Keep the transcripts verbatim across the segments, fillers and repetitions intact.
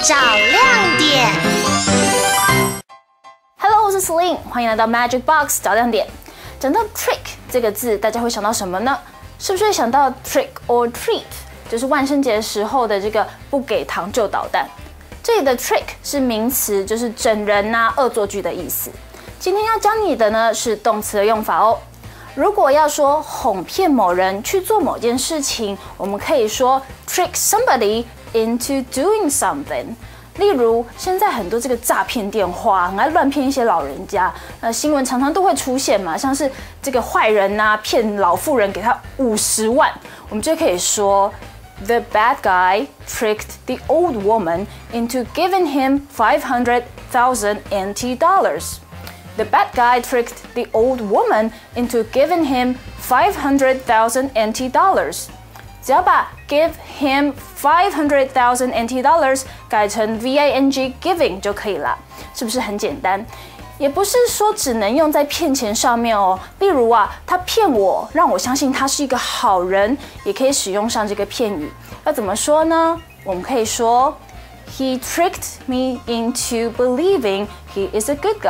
找亮点。 Hello， 我是 Celine， 欢迎来到 Magic Box 找亮点。讲到 trick 这个字，大家会想到什么呢？是不是会想到 trick or treat， 就是万圣节时候的这个不给糖就捣蛋？这里的 trick 是名词，就是整人啊、恶作剧的意思。今天要教你的呢是动词的用法哦。如果要说哄骗某人去做某件事情，我们可以说 trick somebody into doing something。例如，现在很多这个诈骗电话很爱乱骗一些老人家，那新闻常常都会出现嘛，像是这个坏人啊骗老妇人给他五十万，我们就可以说 The bad guy tricked the old woman into giving him five hundred thousand N T dollars。The bad guy tricked the old woman into giving him five hundred thousand N T dollars。只要把 give him five hundred thousand N T dollars 改成 V I N G giving 就可以了，是不是很简单？也不是说只能用在骗钱上面哦。例如啊，他骗我，让我相信他是一个好人，也可以使用上这个片语。要怎么说呢？我们可以说 He tricked me into believing he is a good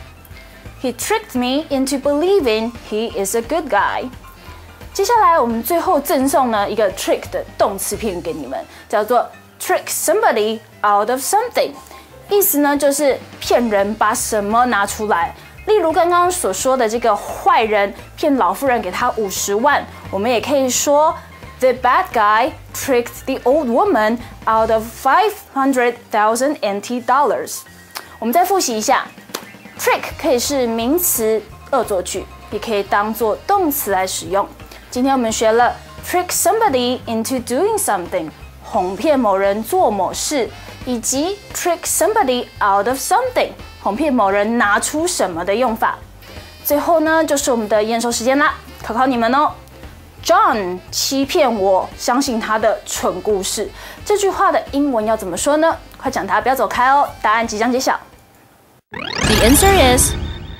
guy。He tricked me into believing he is a good guy。接下来我们最后赠送呢一个 trick 的动词片语给你们，叫做 trick somebody out of something。意思呢就是骗人把什么拿出来。例如刚刚所说的这个坏人骗老妇人给他五十万，我们也可以说 The bad guy tricked the old woman out of five hundred thousand N T dollars。我们再复习一下。trick 可以是名词恶作剧，也可以当作动词来使用。今天我们学了 trick somebody into doing something， 哄骗某人做某事，以及 trick somebody out of something， 哄骗某人拿出什么的用法。最后呢，就是我们的验收时间啦，考考你们哦。John 欺骗我，相信他的蠢故事。这句话的英文要怎么说呢？快讲答，不要走开哦，答案即将揭晓。The answer is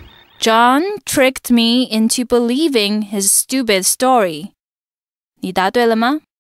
John tricked me into believing his stupid story. 你答对了吗？